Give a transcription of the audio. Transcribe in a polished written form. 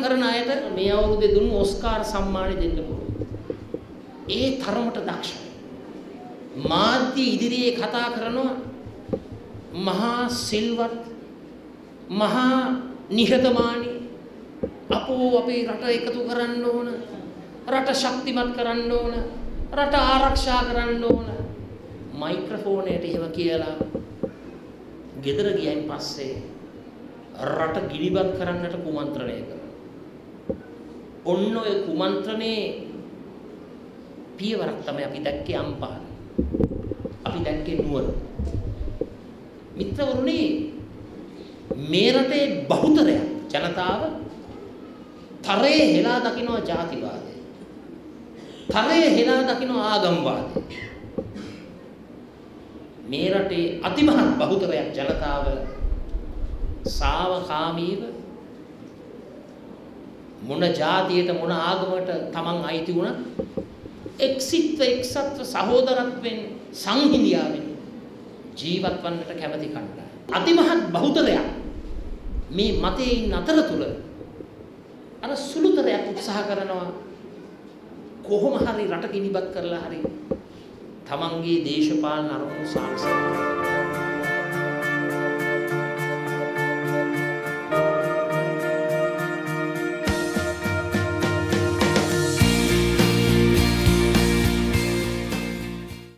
කරන අයට මේ අවුරුද්දේ දුන්නු ඔස්කාර් සම්මානෙ දෙන්න පුළුවන්. ඒ තරමට දක්ෂයි. මාධ්‍ය ඉදිරියේ කතා කරනවා මහා සිල්වත් මහා නිහතමානී අපෝ අපේ රට එකතු කරන්න ඕන රට ශක්තිමත් කරන්න ඕන රට ආරක්ෂා කරන්න ඕන මයික්‍රොෆෝනයට එහෙම කියලා ගෙදර ගියයින් පස්සේ රට ගිනිබත් කරන්නට කුමන්ත්‍රණය කරනවා. ඔන්න ඔය කුමන්ත්‍රණේ පියවරක් තමයි අපි දැක්කේ අම්පාර. අපි දැක්කේ නුවර. මිත්‍රවරුනි මේ රටේ බහුතරයක් ජනතාව තරයේ හෙලා දකිනවා ජාතිවාදය. තරයේ හෙලා දකිනවා ආගම්වාදය. මේ රටේ අතිමහත් බහුතරයක් ජනතාව සාවකාමීව මොන ජාතියට මොන ආගමකට තමන් අයිති වුණත් එක්සිත්ව එක්සත්ව සහෝදරත්වයෙන් සංහිඳියාවෙන් ජීවත් වන්නට කැමති කණ්ඩායම. අතිමහත් බහුතරයක් මේ මතයෙන් අතරතුර අර සුළුතරයක් උත්සාහ කරනවා කොහොම හරි රට කිනිබත් කරලා හරි තමන්ගේ දේශපාලන අරමුණු සාක්ෂාත් කරගන්න.